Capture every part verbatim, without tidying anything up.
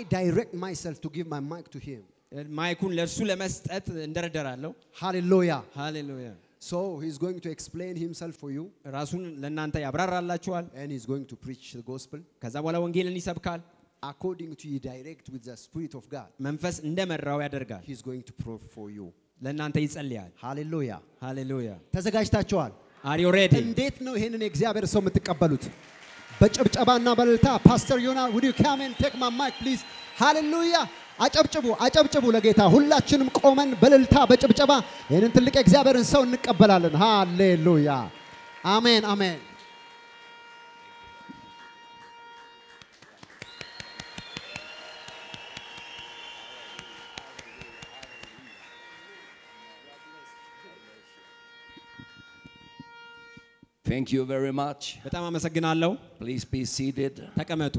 direct myself to give my mic to him. ማይኩን ለርሱ ለመስጠት እንደረደራለሁ Hallelujah. Hallelujah. So he's going to explain himself for you. ራሱን ለእናንተ ያብራራላችኋል And he's going to preach the gospel. ከዛ በኋላ ወንጌልን ይሰብካል According to you direct with the spirit of God. መንፈስ እንደመራው ያደርጋል He's going to pray for you. ለእናንተ ይጸልያል Hallelujah. Hallelujah. ተዘጋጅታችኋል? Are you ready? እንዴት ነው ይሄንን የእግዚአብሔር ሰው የምትቀበሉት? በጭብጨባና በእልልታ Pastor Yona, would you come and take my mic please? Hallelujah. አጨብጭቡ አጨብጭቡ ለጌታ ሁላችንም ቆመን በእልልታ በጭብጨባ ይሄንን ትልቅ የእግዚአብሔርን ሰው እንቀበላለን ሃሌሉያ አሜን አሜን Thank you very much. በጣም አመሰግናለሁ Please be seated. ተቀመጡ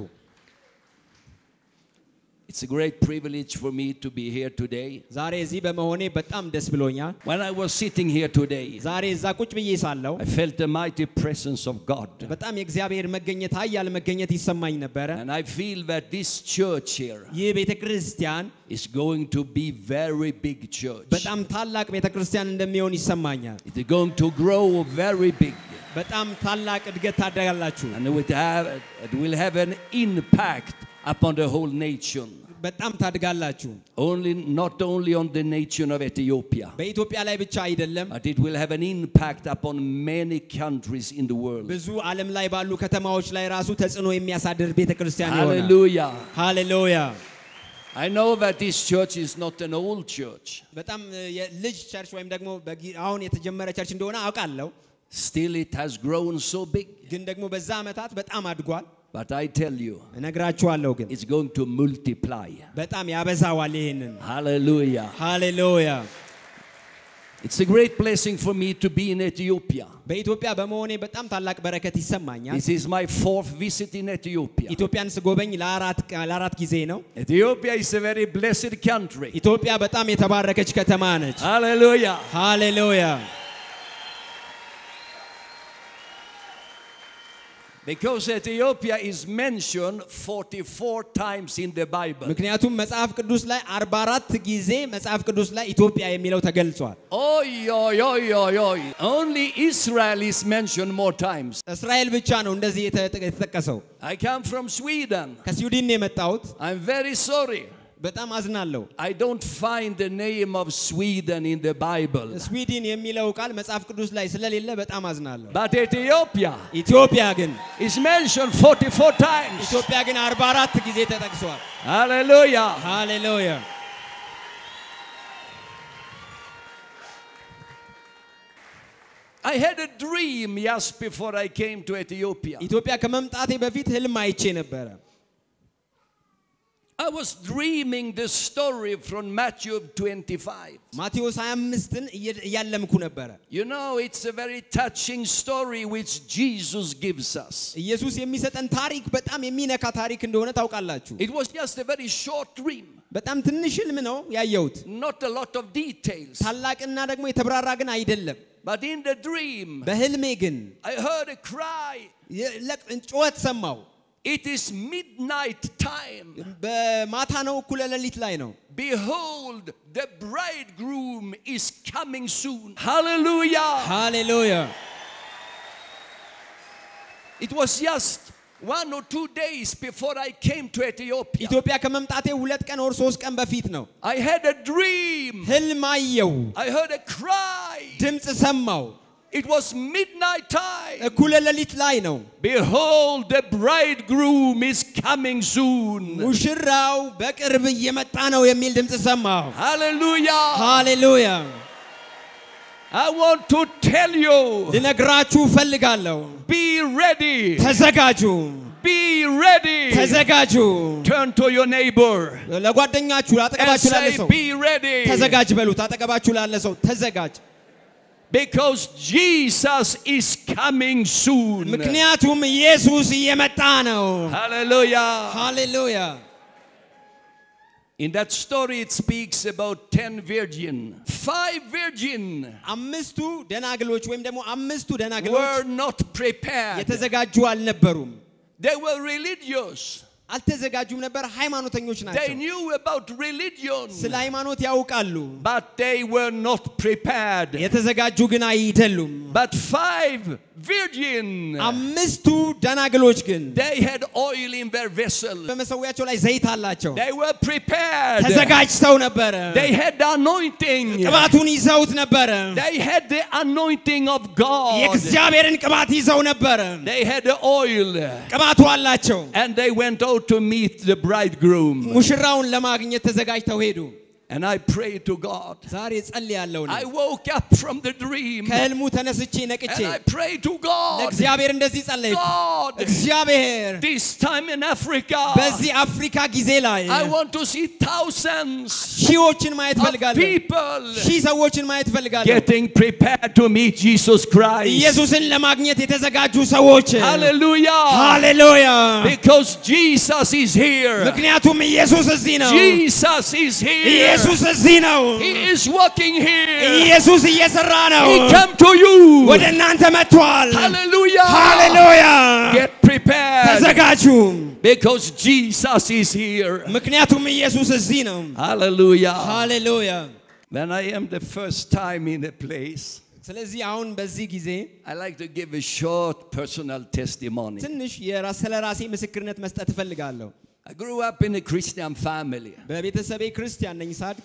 It's a great privilege for me to be here today. ዛሬ እዚህ በመሆኔ በጣም ደስ ብሎኛል When I was sitting here today, ዛሬ እዛ ቁጭ ብዬ ሳለሁ I felt the mighty presence of God. በጣም የእግዚአብሔር መገኘት ኃያል መገኘት ይሰማኝ ነበር And I feel that this church here ይህ ቤተክርስቲያን is going to be very big church. በጣም ታላቅ ቤተክርስቲያን እንደሚሆን ይሰማኛል It is going to grow very big. በጣም ታላቅ እድገት ታደርጋላችሁ And it will have, it will have an impact upon the whole nation. በጣም ታድጋላችሁ Only not only on the nation of Ethiopia, በኢትዮጵያ ላይ ብቻ አይደለም but it will have an impact upon many countries in the world. ብዙ ዓለም ላይ ባሉ ከተማዎች ላይ ራሱ ተጽዕኖ የሚያሳድር ቤተክርስቲያን ይሆናል Hallelujah. Hallelujah. I know that this church is not an old church. በጣም የልጅ ቸርች ወይም ደግሞ አሁን የተጀመረ ቸርች እንደሆነ አውቃለሁ Still it has grown so big. ግን ደግሞ በዛ ዓመታት በጣም አድጓል But I tell you, እነግራችኋለሁ ግን it's going to multiply. በጣም ያበዛዋል ይሄንን Hallelujah. Hallelujah. It's a great blessing for me to be in Ethiopia. በኢትዮጵያ በመሆኔ በጣም ታላቅ በረከት ይሰማኛል This is my fourth visit in Ethiopia. ኢትዮጵያን ስጎበኝ ለአራት ለአራት ጊዜ ነው Ethiopia is a very blessed country. ኢትዮጵያ በጣም የተባረከች ከተማ ነች Hallelujah. Hallelujah. Because Ethiopia is mentioned forty-four times in the Bible. ምክንያቱም መጽሐፍ ቅዱስ ላይ አርባ አራት ጊዜ መጽሐፍ ቅዱስ ላይ ኢትዮጵያ የሚለው ተገልጿል Oy oy oy oy oy. Only Israel is mentioned more times. እስራኤል ብቻ ነው እንደዚህ የተጠቀሰው I come from Sweden. ከስዊድን የመጣሁት I'm very sorry. በጣም አዝናለሁ I don't find the name of Sweden in the Bible. ስዊድን የሚለው ቃል መጽሐፍ ቅዱስ ላይ ስለሌለ በጣም አዝናለሁ But Ethiopia ኢትዮጵያ ግን is mentioned forty-four times. ኢትዮጵያ ግን አርባ አራት ጊዜ ተጠቅሷል Hallelujah. Hallelujah. I had a dream just before I came to Ethiopia. ኢትዮጵያ ከመምጣቴ በፊት ህልም አይቼ ነበር I was dreaming the story from Matthew twenty-five. ማቴዎስ ሃያ አምስትን እያለምኩ ነበር You know, it's a very touching story which Jesus gives us. ኢየሱስ የሚሰጠን ታሪክ በጣም የሚነካ ታሪክ እንደሆነ ታውቃላችሁ It was just a very short dream. በጣም ትንሽ ህልም ነው ያየሁት Not a lot of details. ታላቅና ደግሞ የተብራራ ግን አይደለም But in the dream, በህልሜ ግን I heard a cry. ጩኸት ሰማሁ It is midnight time. በማታ ነው እኩለ ሌሊት ላይ ነው Behold, the bridegroom is coming soon. Hallelujah. Hallelujah. It was just one or two days before I came to Ethiopia. ኢትዮጵያ ከመምጣቴ ሁለት ቀን ወር ሶስት ቀን በፊት ነው I had a dream. ህልም አየሁ I heard a cry. ድምጽ ሰማሁ It was midnight time. እኩለ ሌሊት ላይ ነው Behold, the bridegroom is coming soon. ሙሽራው በቅርብ እየመጣ ነው የሚል ድምጽ ሰማሁ Hallelujah. Hallelujah. I want to tell you, ልነግራችሁ ፈልጋለሁ be ready. ተዘጋጁ Be ready. ተዘጋጁ Turn to your neighbor ለጓደኛችሁ and አጠገባችሁ ላለ say, ሰው be ready. ተዘጋጅ በሉት አጠገባችሁ ላለ ሰው ተዘጋጅ Because Jesus is coming soon. ምክንያቱም ኢየሱስ እየመጣ ነው Hallelujah. Hallelujah. In that story it speaks about ten virgin. Five virgin አምስቱ ደናግሎች ወይም ደግሞ አምስቱ ደናግሎች were not prepared. የተዘጋጁ አልነበሩም They were religious. አልተዘጋጁም ነበር ሃይማኖተኞች ናቸው They knew about religion ስለ ሃይማኖት ያውቃሉ but they were not prepared የተዘጋጁ ግን አይደሉም But five virgin አምስቱ ደናግሎች ግን they had oil in their vessel በመሰዊያቸው ላይ ዘይት አላቸው They were prepared ተዘጋጅተው ነበር They had the anointing ቅባቱን ይዘውት ነበር They had the anointing of God የእግዚአብሔርን ቅባት ይዘው ነበር They had the oil ቅባቱ አላቸው And they went out to meet the bridegroom ሙሽራውን ለማግኘት ተዘጋጅተው ሄዱ And I pray to God. ዛሬ ጸልያለሁ I woke up from the dream. ከህልሙ ተነስቼ ነቅቼ And I pray to God. ለእግዚአብሔር እንደዚህ ጸለይኩ God. እግዚአብሔር This time in Africa. በዚህ አፍሪካ ጊዜ ላይ I want to see thousands ሺዎችን ማየት ፈልጋለሁ people ሺህ ሰዎችን ማየት ፈልጋለሁ getting prepared to meet Jesus Christ. ኢየሱስን ለማግኘት የተዘጋጁ ሰዎች Hallelujah. Hallelujah. Because Jesus is here. ምክንያቱም ኢየሱስ እዚህ ነው Jesus is here. ኢየሱስ እዚህ ነው He is working here. ኢየሱስ እየሰራ ነው He came to you. ወደ እናንተ መጥቷል Hallelujah. Hallelujah. Get prepared. ተዘጋጁ Because Jesus is here. ምክንያቱም ኢየሱስ እዚህ ነው Hallelujah. Hallelujah. When I am the first time in a place, ስለዚህ አሁን በዚህ ጊዜ I like to give a short personal testimony. ትንሽ የራስ ስለራሴ ምስክርነት መስጠት እፈልጋለሁ I grew up in a Christian family. በቤተሰቤ ክርስቲያን ነኝ ሳድግ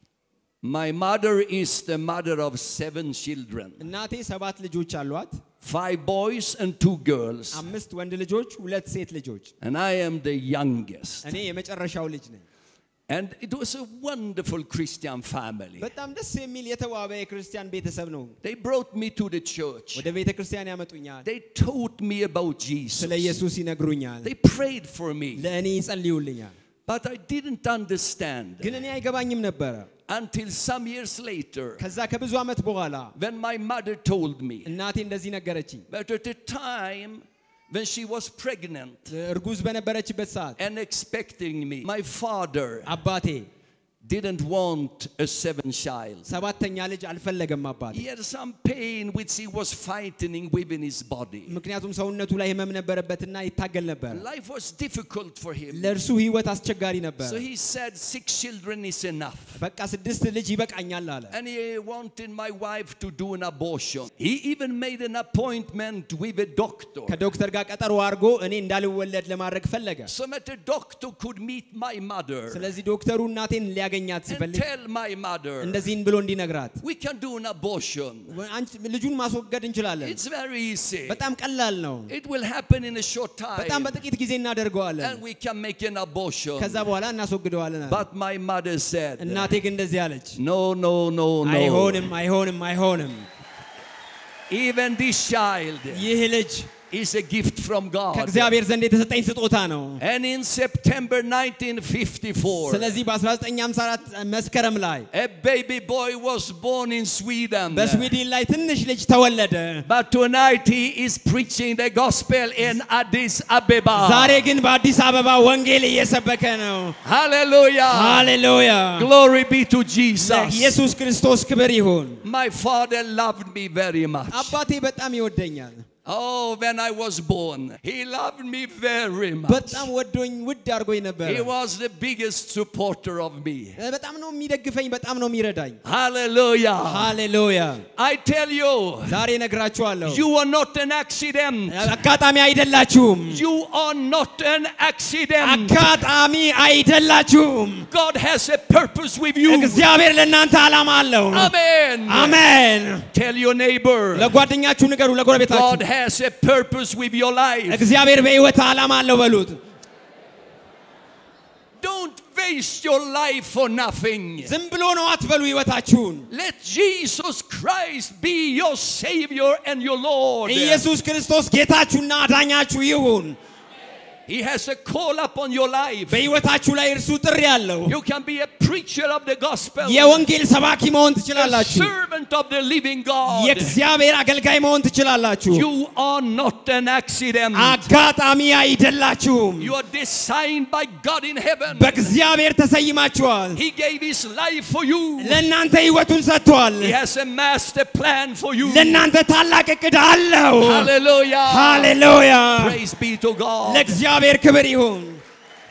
My mother is the mother of seven children. እናቴ ሰባት ልጆች አሏት Five boys and two girls. አምስት ወንድ ልጆች ሁለት ሴት ልጆች And I am the youngest. እኔ የመጨረሻው ልጅ ነኝ And it was a wonderful Christian family. በጣም ደስ የሚል የተዋበ የክርስቲያን ቤተሰብ ነው They brought me to the church. ወደ ቤተክርስቲያን ያመጡኛል They taught me about Jesus. ስለ ኢየሱስ ይነግሩኛል They prayed for me. ለእኔ ይጸልዩልኛል But I didn't understand ግን እኔ አይገባኝም ነበር until some years later ከዛ ከብዙ ዓመት በኋላ when my mother told me እናቴ እንደዚህ ነገረችኝ that at the time when she was pregnant እርጉዝ በነበረችበት ሰዓት and expecting me, my father አባቴ didn't want a seventh child. ሰባተኛ ልጅ አልፈለገም አባቴ He had some pain which he was fighting within his body. ምክንያቱም ሰውነቱ ላይ ህመም ነበረበትና ይታገል ነበር Life was difficult for him. ለእርሱ ህይወት አስቸጋሪ ነበር So he said six children is enough. በቃ ስድስት ልጅ ይበቃኛል አለ And he wanted my wife to do an abortion. He even made an appointment with a doctor. ከዶክተር ጋር ቀጠሮ አድርጎ እኔ እንዳልወለድ ለማድረግ ፈለገ So that the doctor could meet my mother. ስለዚህ ዶክተሩ እናቴን ሊያገኛት And ሲፈልግ tell my mother, እንደዚህ ብሎ እንዲነግራት we can do an abortion. አንቺ ልጁን ማስወገድ እንችላለን It's very easy. በጣም ቀላል ነው It will happen in a short በጣም time. በጥቂት ጊዜ እናደርገዋለን And we can make an abortion. ከዛ በኋላ እናስወግደዋለን But my mother said, እናቴ ግን እንደዚህ አለች no, no, no, no. አይሆንም አይሆንም አይሆንም Even this child ይህ ልጅ is a gift from God. ከእግዚአብሔር ዘንድ የተሰጠኝ ስጦታ ነው And in September nineteen fifty-four, ስለዚህ በ1954 መስከረም ላይ a baby boy was born in Sweden. በስዊድን ላይ ትንሽ ልጅ ተወለደ But tonight he is preaching the gospel in Addis Ababa. ዛሬ ግን በአዲስ አበባ ወንጌል እየሰበከ ነው Hallelujah. ሃሌሉያ Glory be to Jesus. ኢየሱስ ክርስቶስ ክብር ይሁን My father loved me very much. አባቴ በጣም ይወደኛል Oh, when I was born, he loved me very much. በጣም ወዶኝ ውድ አድርጎኝ ነበር He was the biggest supporter of me. በጣም ነው የሚደግፈኝ በጣም ነው የሚረዳኝ Hallelujah. ሃሌሉያ I tell you, ዛሬ ነግራችኋለሁ you are not an accident. አጋጣሚ አይደላችሁም You are not an accident. አጋጣሚ አይደላችሁም God has a purpose with you. እግዚአብሔር ለእናንተ ዓላማ አለው Amen. አሜን Tell your neighbor, ለጓደኛችሁ ንገሩ ለጎረቤታችሁ God has a purpose with your life. እግዚአብሔር በሕይወት ዓላማ አለው በሉት Don't waste your life for nothing. ዝም ብሎ ነው አትበሉ ሕይወታችሁን Let Jesus Christ be your Savior and your Lord. ኢየሱስ ክርስቶስ ጌታችሁና አዳኛችሁ ይሁን He has a call upon your life. በሕይወታችሁ ላይ እርሱ ጥሪ አለው You can be a preacher of the gospel. የወንጌል ሰባኪ መሆን A ትችላላችሁ servant of the living God. የእግዚአብሔር አገልጋይ መሆን ትችላላችሁ You are not an accident. አጋጣሚ አይደላችሁም You are designed by God in heaven. በእግዚአብሔር ተሰይማችኋል He gave his life for you. ለእናንተ ሕይወቱን ሰጥቷል He has a master plan for you. ለእናንተ ታላቅ ዕቅድ አለው Hallelujah. ሃሌሉያ Praise be to God. ለእግዚአብሔር ክብር ይሁን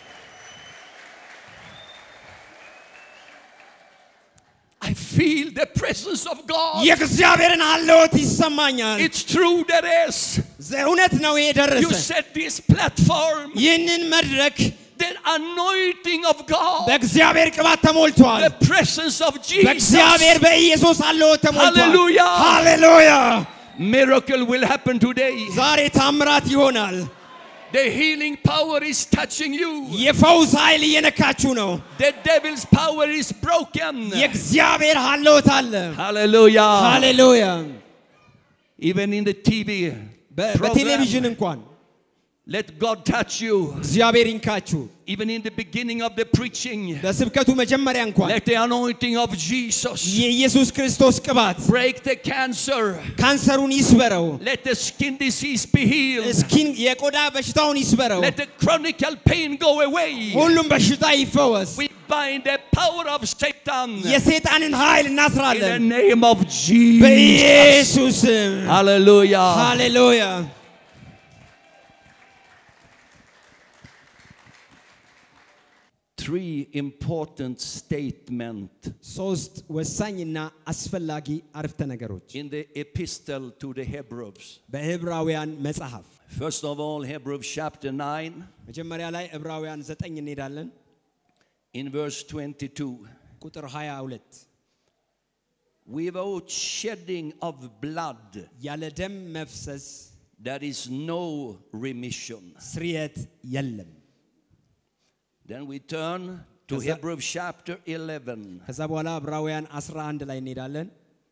I feel the presence of God. የእግዚአብሔርን አለውት ይሰማኛል It's true there is. እውነት ነው You የደረሰ said this platform, ይህንን መድረክ the anointing of God, በእግዚአብሔር ቅባት ተሞልቷል the presence of Jesus. በእግዚአብሔር በኢየሱስ አለውት ተሞልቷል Hallelujah. ሃሌሉያ Miracle will happen today. ዛሬ ታምራት ይሆናል The healing power is touching you. የፈውስ ኃይል እየነካችሁ ነው The devil's power is broken. የእግዚአብሔር አለውት አለ Hallelujah. ሃሌሉያ Even in the T V በቴሌቪዥን program, እንኳን let God touch you. እግዚአብሔር ይንካችሁ Even in the beginning of the preaching, በስብከቱ መጀመሪያ እንኳን let the anointing of Jesus የኢየሱስ ክርስቶስ ቅባት break the cancer. ካንሰሩን ይስበረው Let the skin disease be healed. ስኪን የቆዳ በሽታውን ይስበረው Let the chronic pain go away. ሁሉም በሽታ ይፈወስ We bind the power of Satan የሰይጣንን ኃይል in the እናስራለን name of Jesus. በኢየሱስ ስም Hallelujah. ሃሌሉያ Three important statements ሶስት ወሳኝና አስፈላጊ አረፍተ ነገሮች in the epistle to the Hebrews. በዕብራውያን መጽሐፍ First of all, Hebrews chapter nine, መጀመሪያ ላይ ዕብራውያን ዘጠኝ እንሄዳለን in verse twenty-two. ቁጥር ሃያ ሁለት Without shedding of blood, ያለ ደም መፍሰስ there is no remission. ስርየት የለም Then we turn to Kasa- Hebrews chapter eleven, ከዛ በኋላ ዕብራውያን አስራ አንድ ላይ እንሄዳለን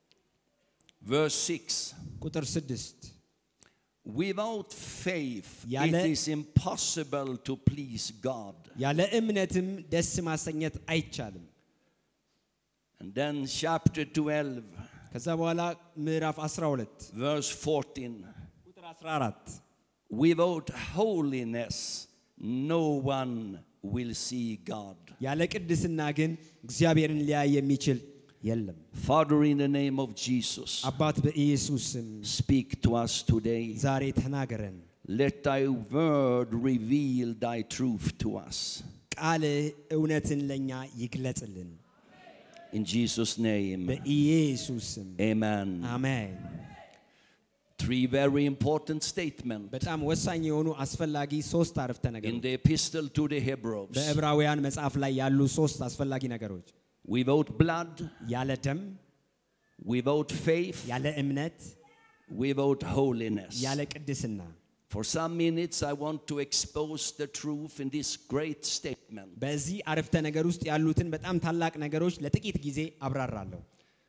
verse six. ቁጥር ስድስት Without faith, Yale- it is impossible to please God. ያለ እምነትም ደስ ማሰኘት አይቻልም And then chapter twelve, ከዛ በኋላ ምዕራፍ አስራ ሁለት verse fourteen. ቁጥር አስራ አራት Without holiness, no one will see God. ያለ ቅድስና ግን እግዚአብሔርን ሊያይ የሚችል የለም Father, in the name of Jesus, አባት በኢየሱስ ስም speak to us today. ዛሬ ተናገረን Let thy word reveal thy truth to us. ቃል እውነትን ለኛ ይግለጽልን In Jesus' name, በኢየሱስ ስም amen. አሜን Three very important statements በጣም ወሳኝ የሆኑ አስፈላጊ ሶስት አረፍተ in ነገሮች the epistle to the Hebrews. በዕብራውያን መጽሐፍ ላይ ያሉ ሶስት አስፈላጊ ነገሮች Without blood, ያለ ደም without faith, ያለ እምነት without holiness. ያለ ቅድስና For some minutes, I want to expose the truth in this great statement. በዚህ አረፍተ ነገር ውስጥ ያሉትን በጣም ታላቅ ነገሮች ለጥቂት ጊዜ አብራራለሁ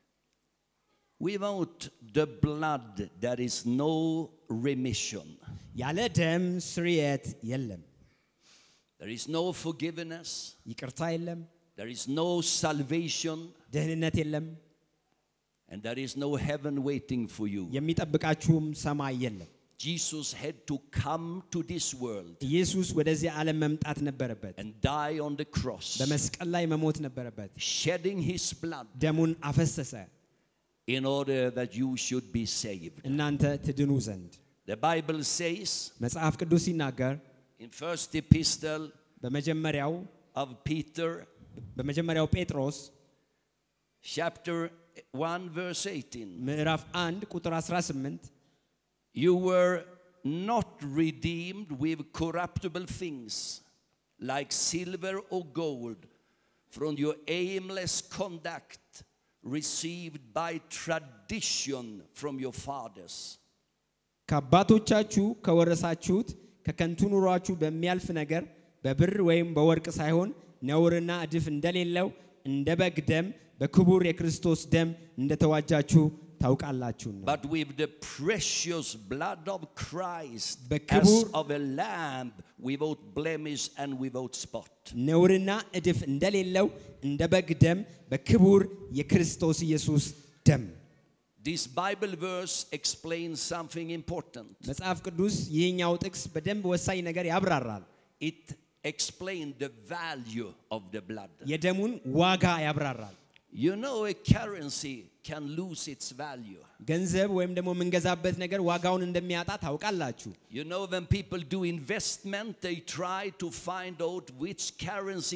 Without the blood, there is no remission. ያለ ደም ስርየት የለም There is no forgiveness. ይቅርታ የለም There is no salvation. ደህንነት የለም And there is no heaven waiting for you. የሚጠብቃችሁም ሰማይ የለም Jesus had to come to this world ኢየሱስ ወደዚህ ዓለም መምጣት ነበረበት and die on the cross, በመስቀል ላይ መሞት ነበረበት shedding his blood ደሙን አፈሰሰ in order that you should be saved. እናንተ ትድኑ ዘንድ The Bible says መጽሐፍ ቅዱስ ሲናገር in first epistle በመጀመሪያው of Peter, በመጀመሪያው ጴጥሮስ chapter one, verse eighteen. ምዕራፍ አንድ ቁጥር አስራ ስምንት You were not redeemed with corruptible things like silver or gold from your aimless conduct received by tradition from your fathers. ከአባቶቻችሁ ከወረሳችሁት ከከንቱ ኑሯችሁ በሚያልፍ ነገር በብር ወይም በወርቅ ሳይሆን ነውርና እድፍ እንደሌለው እንደ በግ ደም በክቡር የክርስቶስ ደም እንደተዋጃችሁ ታውቃላችሁና But with the precious blood of Christ as በክቡር of a lamb without blemish and without spot. ነውርና እድፍ እንደሌለው እንደ በግ ደም በክቡር የክርስቶስ ኢየሱስ ደም This Bible verse explains something important. መጽሐፍ ቅዱስ ይህኛው ጥቅስ በደንብ ወሳኝ ነገር ያብራራል It explains the value of the blood. የደሙን ዋጋ ያብራራል You know, a currency can lose its value. ገንዘብ ወይም ደግሞ ምንገዛበት ነገር ዋጋውን እንደሚያጣ ታውቃላችሁ You know, when people do investment, they try to find out which currency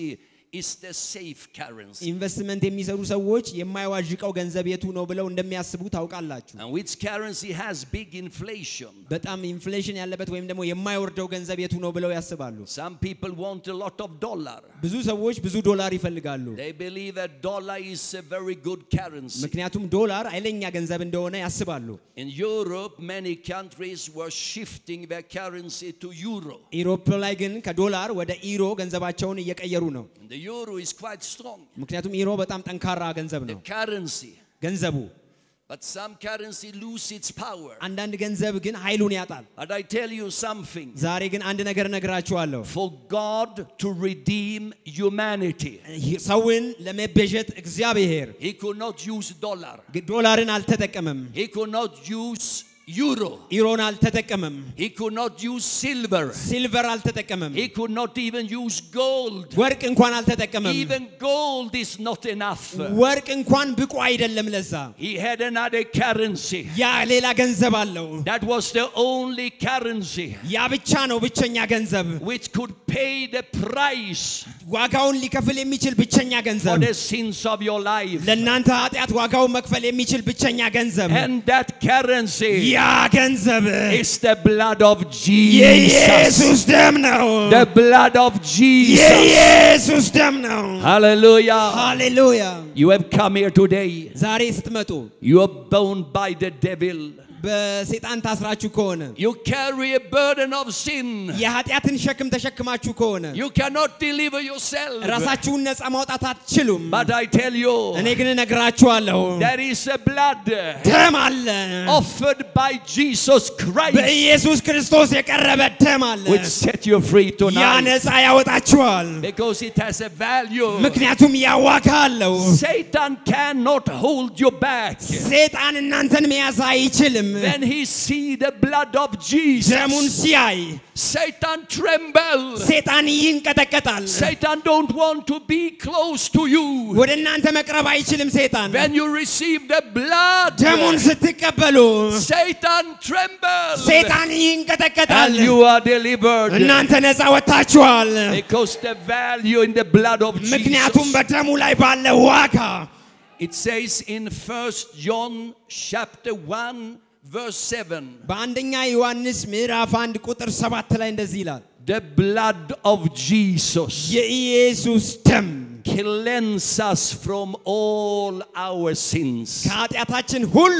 is the safe currency. ኢንቨስትመንት የሚሰሩ ሰዎች የማይዋዥቀው ገንዘብ የቱ ነው ብለው እንደሚያስቡ ታውቃላችሁ። And which currency has big inflation? በጣም ኢንፍሌሽን ያለበት ወይም ደግሞ የማይወርደው ገንዘብ የቱ ነው ብለው ያስባሉ። Some people want a lot of dollar. ብዙ ሰዎች ብዙ ዶላር ይፈልጋሉ። They believe that dollar is a very good currency. ምክንያቱም ዶላር ኃይለኛ ገንዘብ እንደሆነ ያስባሉ። In Europe, many countries were shifting their currency to euro. ኢሮፕ ላይ ግን ከዶላር ወደ ኢሮ ገንዘባቸውን እየቀየሩ ነው። And the euro is quite strong. ምክንያቱም ኢሮ በጣም ጠንካራ ገንዘብ The ነው currency. ገንዘቡ። But some currency lose its power. አንዳንድ ገንዘብ ግን ኃይሉን ያጣል። And I tell you something. ዛሬ ግን አንድ ነገር ነግራችኋለሁ። For God to redeem humanity, ሰውን ለመቤዠት እግዚአብሔር He could not use dollar. ዶላርን አልተጠቀመም። He could not use euro. ኢሮን አልተጠቀመም። He could not use silver. ሲልቨር አልተጠቀመም። He could not even use gold. ወርቅ እንኳን አልተጠቀመም። Even gold is not enough. ወርቅ እንኳን ብቁ አይደለም ለዛ። He had another currency. ያ ሌላ ገንዘብ አለው። That was the only currency ያ ብቻ ነው ብቸኛ ገንዘብ which could pay the price ዋጋውን ሊከፍል የሚችል ብቸኛ for ገንዘብ the sins of your life. ለእናንተ ኃጢአት ዋጋውን መክፈል የሚችል ብቸኛ ገንዘብ And that currency ያ ገንዘብ is the blood of Jesus. የኢየሱስ ደም ነው። The blood of Jesus. የኢየሱስ ደም ነው። Hallelujah. ሃሌሉያ። You have come here today. ዛሬ ስትመጡ You are bound by the devil. በሰይጣን ታስራችሁ ከሆነ You carry a burden of sin. የኃጢአትን ሸክም ተሸክማችሁ ከሆነ You cannot deliver yourself. ራሳችሁን ነፃ ማውጣት አትችሉም። But I tell you, እኔ ግን እነግራችኋለሁ there is a blood ደም አለ offered by Jesus Christ በኢየሱስ ክርስቶስ የቀረበ ደም አለ which set you free ያ tonight. ነፃ ያወጣችኋል። Because it has a value. ምክንያቱም ያ ዋጋ አለው። Satan cannot hold you back. ሰይጣን እናንተን መያዝ አይችልም። When he see the blood of Jesus, ደሙን ሲያይ Satan trembles. ሰይጣን ይንቀጠቀጣል። Satan don't want to be close to you. ወደ እናንተ መቅረብ አይችልም ሰይጣን። When you receive the blood, ደሙን ስትቀበሉ Satan trembles. ሰይጣን ይንቀጠቀጣል። And you are delivered. እናንተ ነፃ ወጣችኋል። Because the value in the blood of ምክንያቱም Jesus. በደሙ ላይ ባለ ዋጋ It says in First John chapter one verse seven. በአንደኛ ዮሐንስ ምዕራፍ አንድ ቁጥር ሰባት ላይ እንደዚህ ይላል። The blood of Jesus የኢየሱስ ደም cleanses us from all our sins. ከኃጢአታችን ሁሉ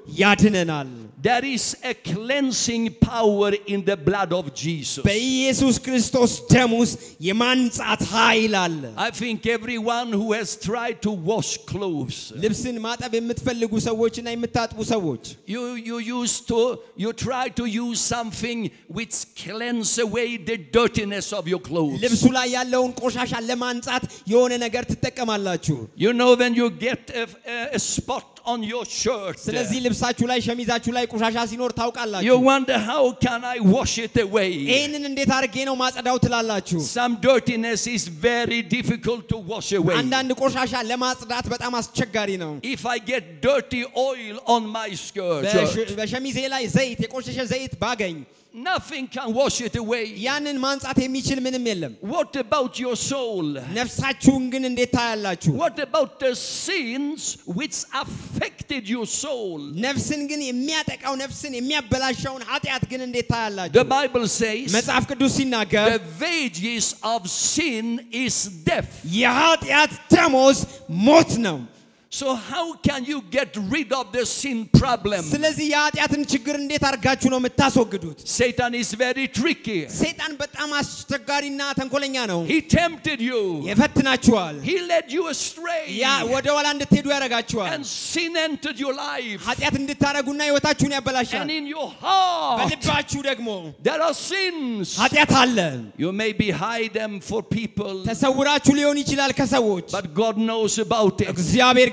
ያድነናል። There is a cleansing power in the blood of Jesus. በኢየሱስ ክርስቶስ ደም ውስጥ የማንጻት ኃይል አለ። I think everyone who has tried to wash clothes, ልብስን ማጠብ የምትፈልጉ ሰዎችና የምታጥቡ ሰዎች you you used to you try to use something which cleanse away the dirtiness of your clothes. ልብሱ ላይ ያለውን ቆሻሻ ለማንጻት የሆነ ነገር ትጠቀማላችሁ። You know when you get a, a, a spot on your shirt, ስለዚህ ልብሳችሁ ላይ ሸሚዛችሁ ላይ ቆሻሻ ሲኖር ታውቃላችሁ። you wonder how can I wash it away? ይሄንን እንዴት አድርጌ ነው ማጸዳው ትላላችሁ። Some dirtiness is very difficult to wash away. አንዳንድ ቆሻሻ ለማጽዳት በጣም አስቸጋሪ ነው። If I get dirty oil on my skirt, በሸሚዜ ላይ ዘይት የቆሸሸ ዘይት ባገኝ nothing can wash it away. ያንን ማንጻት የሚችል ምንም የለም። What about your soul? ነፍሳችሁን ግን እንዴት ታያላችሁ? What about the sins which affected your soul? ነፍስን ግን የሚያጠቃው ነፍስን የሚያበላሸውን ኃጢአት ግን እንዴት ታያላችሁ? The Bible says መጽሐፍ ቅዱስ ሲናገር the wages of sin is death. የኃጢአት ደሞዝ ሞት ነው። So how can you get rid of the sin problem? ስለዚህ የኃጢአትን ችግር እንዴት አድርጋችሁ ነው የምታስወግዱት? Satan is very tricky. ሰይጣን በጣም አስቸጋሪና ተንኮለኛ ነው። He tempted you. ይፈትናችኋል። He led you astray. ያ ወደ ኋላ እንድትሄዱ ያደርጋችኋል። And sin entered your life. ኃጢአት እንድታረጉና ህይወታችሁን ያበላሻል። And in your heart በልባችሁ ደግሞ there are sins. ኃጢአት አለ። You may be hide them for people, ተሰውራችሁ ሊሆን ይችላል ከሰዎች። but God knows about it. እግዚአብሔር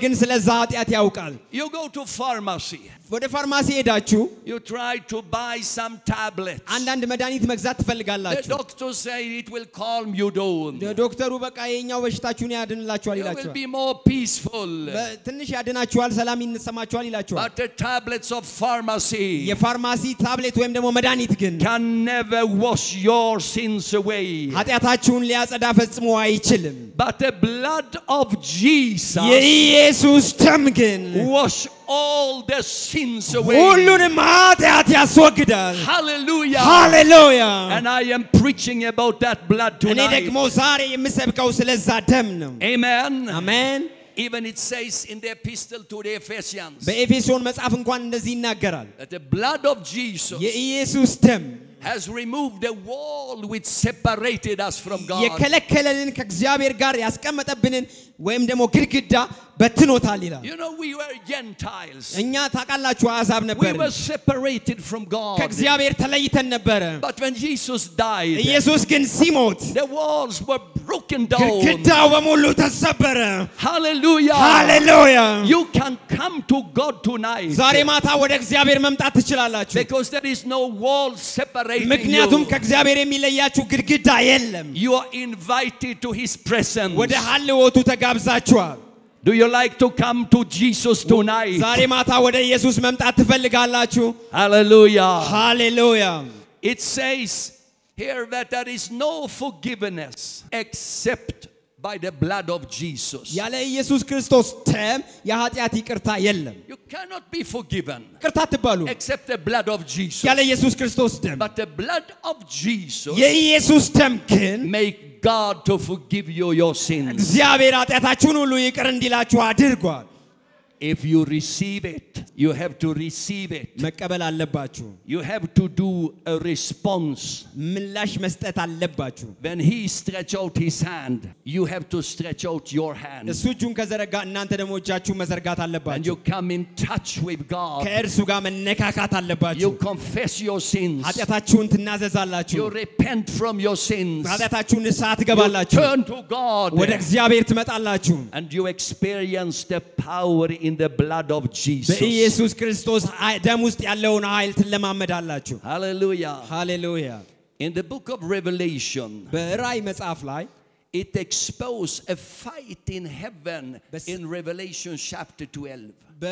ግን ስለዛ ኃጢአት ያውቃል You go to pharmacy. ወደ ፋርማሲ ሄዳችሁ You try to buy some tablets. አንዳንድ መድኃኒት መግዛት The ትፈልጋላችሁ doctor say it will calm you down. ዶክተሩ በቃ የኛው በሽታችሁን ያድንላችኋል You will ይላችኋል be more peaceful. ትንሽ ያድናችኋል ሰላም ይነሰማችኋል ይላችኋል But the tablets of pharmacy የፋርማሲ ታብሌት ወይም ደግሞ መድኃኒት ግን can never wash your sins away. ኃጢአታችሁን ሊያጸዳ ፈጽሞ አይችልም But the blood of Jesus የኢየሱስ ደም ግን wash all the sins away. ሁሉንም ኃጢአት ያስወግዳል Hallelujah. Hallelujah. And I am preaching about that blood እኔ tonight. ደግሞ ዛሬ የምሰብከው ስለዛ ደም ነው Amen. አሜን Even it says in the epistle to the Ephesians በኤፌሶን መጽሐፍ እንኳን እንደዚህ ይናገራል that the blood of Jesus የኢየሱስ ደም has removed the wall which separated us from God. የከለከለልን ከእግዚአብሔር ጋር ያስቀመጠብንን ወይም ደግሞ ግድግዳ በትኖታል ይላል You know, we were Gentiles. እኛ ታውቃላችሁ አሕዛብ We ነበር were separated from God. ከእግዚአብሔር ተለይተን ነበር But when Jesus died, ኢየሱስ ግን ሲሞት the walls were broken down. ግድግዳው በሙሉ ተሰበረ Hallelujah. ሃሌሉያ You can come to God tonight ዛሬ ማታ ወደ እግዚአብሔር መምጣት ትችላላችሁ because there is no wall separating ምክንያቱም you. ከእግዚአብሔር የሚለያችሁ ግድግዳ የለም You are invited to His presence. ወደ ሐልወቱ ተጋብዛችኋል Do you like to come to Jesus tonight? ዛሬ ማታ ወደ ኢየሱስ መምጣት ትፈልጋላችሁ Hallelujah. ሃሌሉያ It says here that there is no forgiveness except by the blood of Jesus. ያለ ኢየሱስ ክርስቶስ ደም የኃጢአት ይቅርታ የለም You cannot be forgiven ይቅርታ ትባሉ except the blood of Jesus. ያለ ኢየሱስ ክርስቶስ ደም But the blood of Jesus የኢየሱስ ደም ግን make God to forgive you your sins. እግዚአብሔር ኃጢአታችሁን ሁሉ ይቅር እንዲላችሁ አድርጓል If you receive it, you have to receive it. መቀበል አለባችሁ You have to do a response. ምላሽ መስጠት አለባችሁ When He stretch out His hand, you have to stretch out your hand. እሱ እጁን ከዘረጋ እናንተ ደግሞ እጃችሁን መዘርጋት And አለባችሁ you come in touch with God. ከእርሱ ጋር መነካካት አለባችሁ You confess your sins. ኃጢአታችሁን ትናዘዛላችሁ You repent from your sins. ኃጢአታችሁን ንስሐ You ትገባላችሁ turn to God. ወደ እግዚአብሔር ትመጣላችሁ And you experience the power in the blood of Jesus. በኢየሱስ ክርስቶስ ደም ውስጥ ያለውን ኃይል ትለማመዳላችሁ Hallelujah. ሃሌሉያ In the book of Revelation, በራእይ መጽሐፍ ላይ it exposed a fight in heaven in Revelation chapter twelve.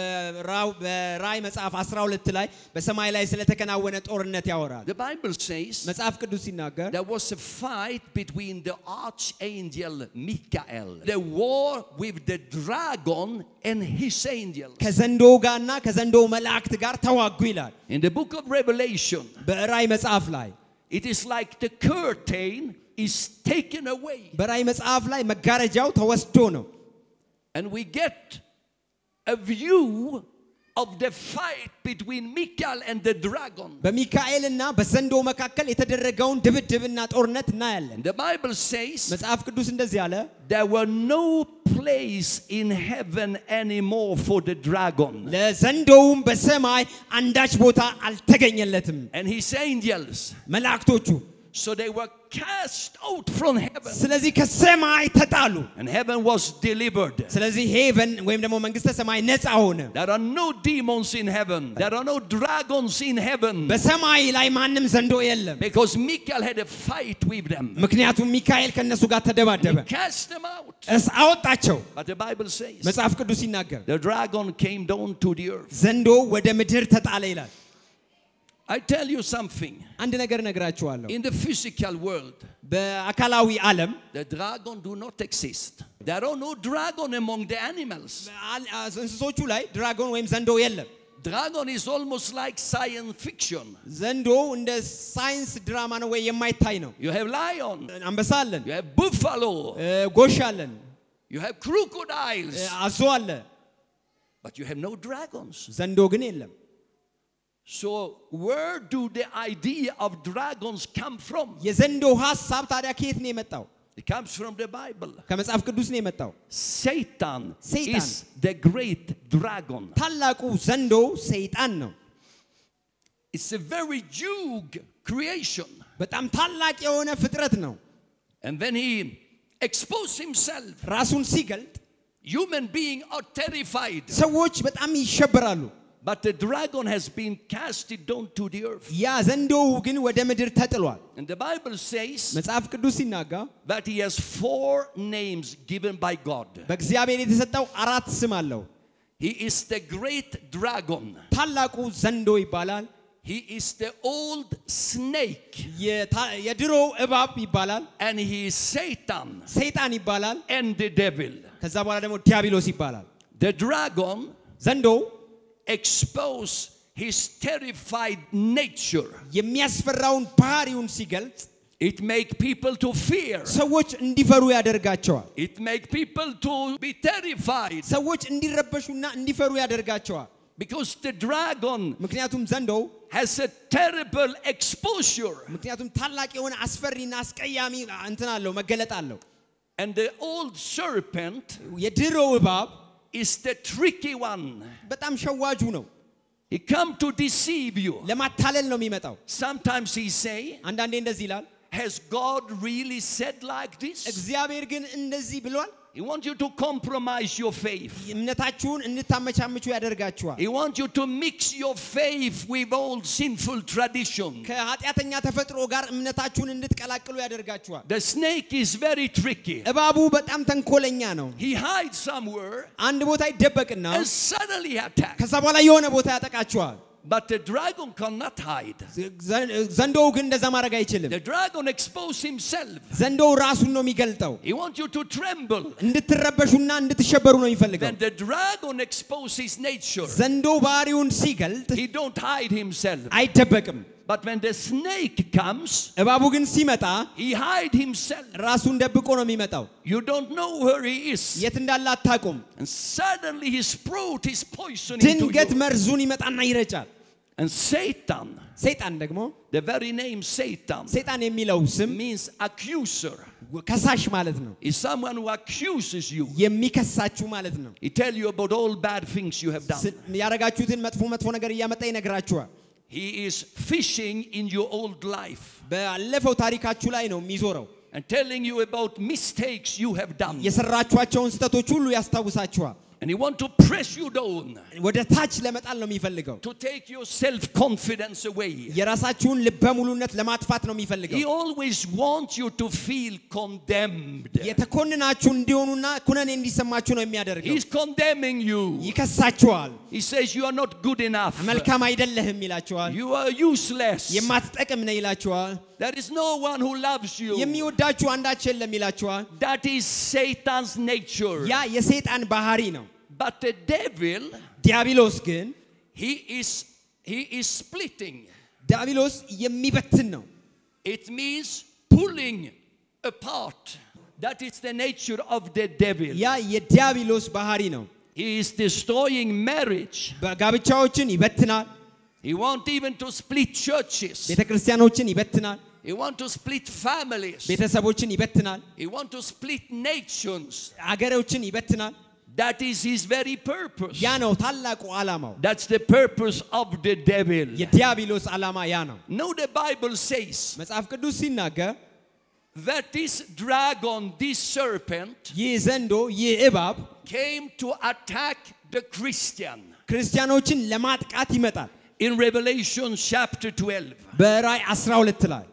በራእይ መጽሐፍ አስራ ሁለት ላይ በሰማይ ላይ ስለተከናወነ ጦርነት ያወራል The Bible says መጽሐፍ ቅዱስ ሲናገር there was a fight between the archangel Michael, the war with the dragon and his angels. ከዘንዶ ጋርና ከዘንዶ መላእክት ጋር ተዋጉ ይላል In the book of Revelation, በራእይ መጽሐፍ ላይ it is like the curtain is taken away. በራእይ መጽሐፍ ላይ መጋረጃው ተወስዶ ነው And we get a view of the fight between Michael and the dragon. በሚካኤልና በዘንዶ መካከል የተደረገውን ድብድብና ጦርነት እናያለን The Bible says መጽሐፍ ቅዱስ እንደዚህ አለ there were no place in heaven anymore for the dragon. ለዘንዶውም በሰማይ አንዳች ቦታ አልተገኘለትም And his angels, መላእክቶቹ so they were cast out from heaven. ስለዚህ ከሰማይ ተጣሉ And heaven was delivered. ስለዚህ ሄቨን ወይም ደግሞ መንግስተ ሰማይ ነፃ ሆነ There are no demons in heaven. There are no dragons in heaven. በሰማይ ላይ ማንም ዘንዶ የለም Because Michael had a fight with them. ምክንያቱም ሚካኤል ከነሱ ጋር ተደባደበ He cast them out. እስ አወጣቸው But the Bible says መጽሐፍ ቅዱስ ሲናገር the dragon came down to the earth. ዘንዶ ወደ ምድር ተጣለ ይላል I tell you something. አንድ ነገር ነግራችኋለሁ In the physical world, በአካላዊ ዓለም the dragon do not exist. There are no dragon among the animals. እንስሶቹ ላይ ድራጎን ወይም ዘንዶ የለም Dragon is almost like science fiction. ዘንዶ እንደ ሳይንስ ድራማ ነው ወይ የማይታይ ነው You have lion, አንበሳ አለን you have buffalo, ጎሽ አለን you have crocodiles, አዞ አለ but you have no dragons. ዘንዶ ግን የለም So where do the idea of dragons come from? የዘንዶ ሐሳብ ታዲያ ከየት ነው የመጣው It comes from the Bible. ከመጽሐፍ ቅዱስ ነው የመጣው Satan, Satan. is the great dragon. ታላቁ ዘንዶ ሰይጣን ነው It's a very huge creation. በጣም ታላቅ የሆነ ፍጥረት ነው And when he exposed himself, ራሱን ሲገልጥ Human beings are terrified. ሰዎች በጣም ይሸበራሉ። But the dragon has been casted down to the earth. ያ ዘንዶው ግን ወደ ምድር ተጥሏል። And the Bible says መጽሐፍ ቅዱስ ሲናገር that he has four names given by God. በእግዚአብሔር የተሰጠው አራት ስም አለው። He is the great dragon. ታላቁ ዘንዶ ይባላል። He is the old snake. የድሮ እባብ ይባላል። And he is Satan. ሰይጣን ይባላል። And the devil. ከዛ በኋላ ደግሞ ዲያብሎስ ይባላል። The dragon ዘንዶ expose his terrified nature. የሚያስፈራውን ባህሪውን ሲገልጽ it make people to fear. ሰዎች እንዲፈሩ ያደርጋቸዋል። it make people to be terrified. ሰዎች እንዲረበሹና እንዲፈሩ ያደርጋቸዋል። because the dragon ምክንያቱም ዘንዶ has a terrible exposure. ምክንያቱም ታላቅ የሆነ አስፈሪና አስቀያሚ እንትን አለው መገለጥ አለው። and the old serpent የድሮ እባብ is the tricky one. በጣም ሸዋጁ ነው። he come to deceive you. ለማታለል ነው የሚመጣው። sometimes he say አንዳንዴ እንደዚህ ይላል has God really said like this? እግዚአብሔር ግን እንደዚህ ብሏል? He wants you to compromise your faith. እምነታችሁን እንድታመቻምቹ ያደርጋችኋል። He wants you to mix your faith with old sinful tradition. ከኃጢአተኛ ተፈጥሮ ጋር እምነታችሁን እንድትቀላቅሉ ያደርጋችኋል። The snake is very tricky. እባቡ በጣም ተንኮለኛ ነው። He hides somewhere አንድ ቦታ ይደበቅና and suddenly attacks. ከዛ በኋላ የሆነ ቦታ ያጠቃችኋል። But the dragon cannot hide. ዘንዶው ግን እንደዛ ማድረግ አይችልም። The dragon exposes himself. ዘንዶው ራሱን ነው የሚገልጠው። He wants you to tremble. እንድትረበሹና እንድትሸበሩ ነው የሚፈልገው። Then the dragon exposes his nature. ዘንዶው ባህሪውን ሲገልጥ He don't hide himself. አይደበቅም። But when the snake comes, እባቡ ግን ሲመጣ he hide himself. ራሱን ደብቆ ነው የሚመጣው። You don't know where he is. የት እንዳለ አታውቁም። And suddenly he sprouts his poison into ድንገት you. መርዙን ይመጣና ይረጫል። And Satan, ሰይጣን ደግሞ the very name Satan, ሰይጣን የሚለው ስም means accuser. ከሳሽ ማለት ነው። Is someone who accuses you. የሚከሳችሁ ማለት ነው። He tell you about all bad things you have done. ያረጋችሁትን መጥፎ መጥፎ ነገር እያመጣ ይነግራችኋል። He is fishing in your old life. ባለፈው ታሪካችሁ ላይ ነው የሚዞረው። And telling you about mistakes you have done. የሰራችኋቸውን ስህተቶች ሁሉ ያስታውሳችኋል። And he want to press you down. ወደ ታች ለመጣል ነው የሚፈልገው። To take your self confidence away. የራሳችሁን ልበ ሙሉነት ለማጥፋት ነው የሚፈልገው። He always wants you to feel condemned. የተኮንናችሁ እንዲሆኑና ኩነኔ እንዲሰማችሁ ነው የሚያደርገው። He's condemning you. ይከሳችኋል። He says you are not good enough. መልካም አይደለህም ይላችኋል። You are useless. የማትጠቅም ነህ ይላችኋል። There is no one who loves you. የሚወዳችሁ አንዳች የለም ይላችኋል። That is Satan's nature. ያ የሰይጣን ባህሪ ነው። But the devil, ዲያብሎስ ግን he is he is splitting. ዲያብሎስ የሚበትን ነው። It means pulling apart. That is the nature of the devil. ያ የዲያብሎስ ባህሪ ነው። He is destroying marriage. ጋብቻዎችን ይበትናል። He wants even to split churches. ቤተክርስቲያኖችን ይበትናል። He wants to split families. ቤተሰቦችን ይበትናል። He wants to split nations. አገሮችን ይበትናል። That is his very purpose. ያ ነው ታላቁ ዓላማው። That's the purpose of the devil. የዲያብሎስ ዓላማ ያ ነው። Now the Bible says መጽሐፍ ቅዱስ ሲናገር that this dragon, this serpent, ይህ ዘንዶ ይህ እባብ came to attack the Christian. ክርስቲያኖችን ለማጥቃት ይመጣል። In Revelation chapter twelve. በራእይ አስራ ሁለት ላይ